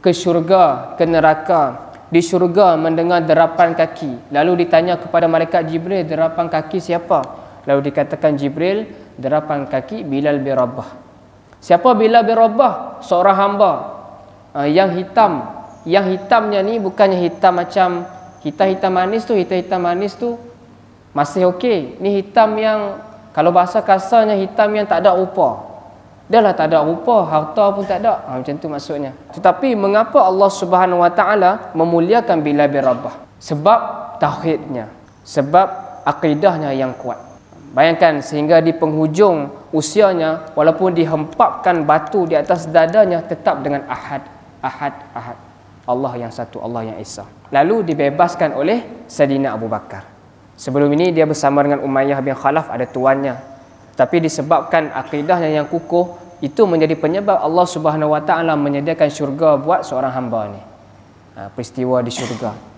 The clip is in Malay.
ke syurga, ke neraka. Di syurga mendengar derapan kaki. Lalu ditanya kepada malaikat Jibril, derapan kaki siapa? Lalu dikatakan Jibril, derapan kaki Bilal bin Rabah. Siapa Bilal bin Rabah? Seorang hamba yang hitam. Yang hitamnya ni bukannya hitam macam hitam manis tu masih okey. Ni hitam yang kalau bahasa kasarnya hitam yang tak ada rupa. Dah lah tak ada rupa, harta pun tak ada. Macam tu maksudnya. Tetapi mengapa Allah Subhanahu Wa Taala memuliakan Bilal bin Rabah? Sebab tauhidnya, sebab akidahnya yang kuat. Bayangkan sehingga di penghujung usianya, walaupun dihempapkan batu di atas dadanya, tetap dengan ahad. Allah yang satu, Allah yang esa. Lalu dibebaskan oleh Sayyidina Abu Bakar. Sebelum ini dia bersama dengan Umayyah bin Khalaf, ada tuannya. Tapi disebabkan akidahnya yang kukuh, itu menjadi penyebab Allah Subhanahu Wa Taala menyediakan syurga buat seorang hamba ni. Peristiwa di syurga.